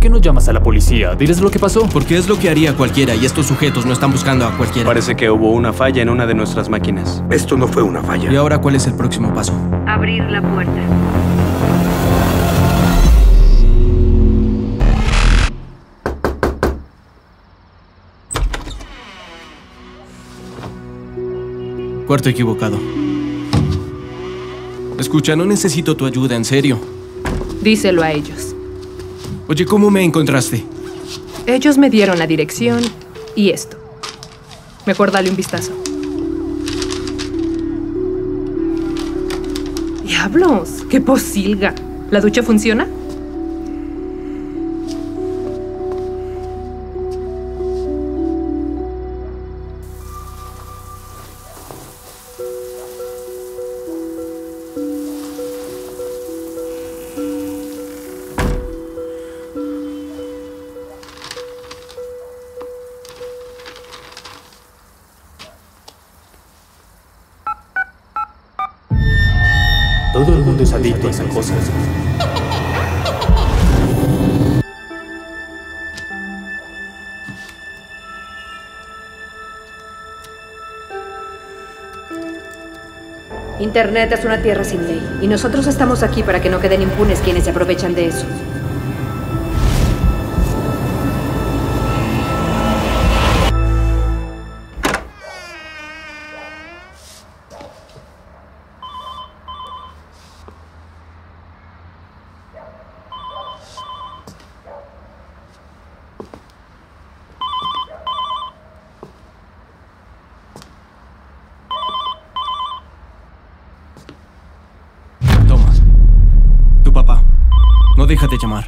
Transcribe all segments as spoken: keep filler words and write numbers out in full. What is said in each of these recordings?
qué no llamas a la policía? Diles lo que pasó. Porque es lo que haría cualquiera y estos sujetos no están buscando a cualquiera. Parece que hubo una falla en una de nuestras máquinas. Esto no fue una falla. ¿Y ahora cuál es el próximo paso? Abrir la puerta. Cuarto equivocado. Escucha, no necesito tu ayuda, en serio. Díselo a ellos. Oye, ¿cómo me encontraste? Ellos me dieron la dirección y esto. Mejor dale un vistazo. ¡Diablos! ¡Qué posilga! ¿La ducha funciona? Todo el mundo es adicto a esa cosa. Internet es una tierra sin ley, y nosotros estamos aquí para que no queden impunes quienes se aprovechan de eso. No deja de llamar.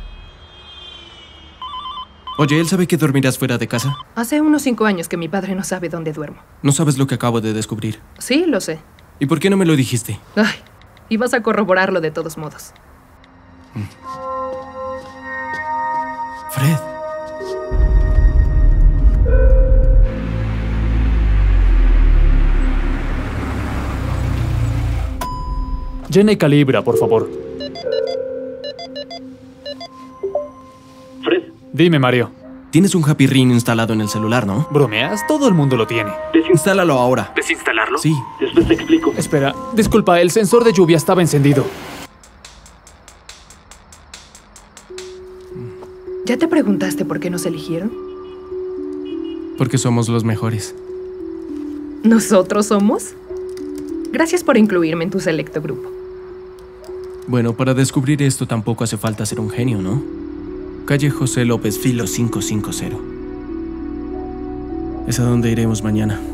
Oye, ¿él sabe que dormirás fuera de casa? Hace unos cinco años que mi padre no sabe dónde duermo. No sabes lo que acabo de descubrir. Sí, lo sé. ¿Y por qué no me lo dijiste? Ay, ibas a corroborarlo de todos modos. Fred. Llena y calibra, por favor. Fred. Dime, Mario. Tienes un Happy Ring instalado en el celular, ¿no? ¿Bromeas? Todo el mundo lo tiene. Instálalo ahora. ¿Desinstalarlo? Sí. Después te explico. Espera, disculpa, el sensor de lluvia estaba encendido. ¿Ya te preguntaste por qué nos eligieron? Porque somos los mejores. ¿Nosotros somos? Gracias por incluirme en tu selecto grupo. Bueno, para descubrir esto tampoco hace falta ser un genio, ¿no? Calle José López Filo quinientos cincuenta. Es a donde iremos mañana.